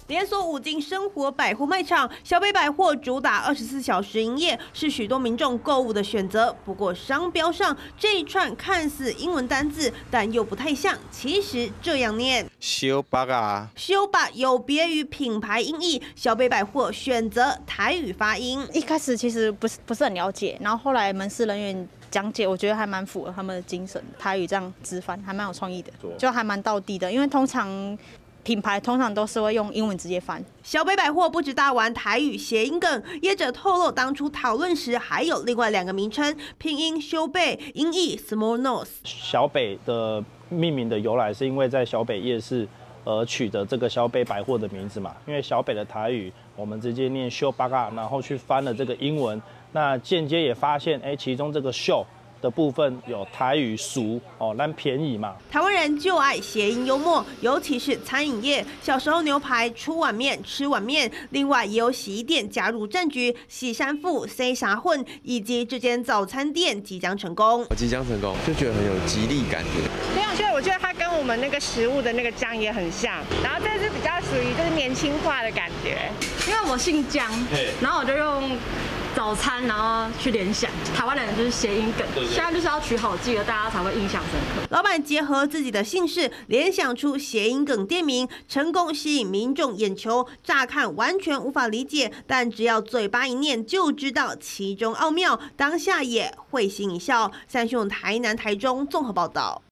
连锁五金生活百货卖场小北百货主打24小时营业，是许多民众购物的选择。不过商标上这一串看似英文单字，但又不太像，其实这样念小北啊。 修吧有别于品牌音译，小北百货选择台语发音。 一开始其实不是很了解，然后后来门市人员讲解，我觉得还蛮符合他们的精神。台语这样直翻还蛮有创意的，就还蛮道地的，因为通常品牌通常都是会用英文直接翻。 小北百货不止大玩台语谐音梗，业者透露当初讨论时还有另外2个名称，拼音修北，音译 Small Nose。 小北的命名的由来是因为在小北夜市而取得这个小北百货的名字嘛，因为小北的台语我们直接念修巴嘎，然后去翻了这个英文，那间接也发现，其中这个秀的部分有台语俗哦，但便宜嘛。 台湾人就爱谐音幽默，尤其是餐饮业。小时候牛排出碗面吃碗面，另外也有洗衣店加入战局，洗衫服 C 啥混，以及这间早餐店即将成功。 即将成功，就觉得很有激励感觉。 非常觉得，我觉得它跟我们那个食物的那个酱也很像，然后这是比较属于就是年轻化的感觉。 因为我姓姜，然后我就用早餐，然后去联想，台湾人就是谐音梗，现在就是要取好记的，大家才会印象深刻。 老板结合自己的姓氏，联想出谐音梗店名，成功吸引民众眼球。乍看完全无法理解，但只要嘴巴一念就知道其中奥妙，当下也会心一笑。三雄台南、台中综合报道。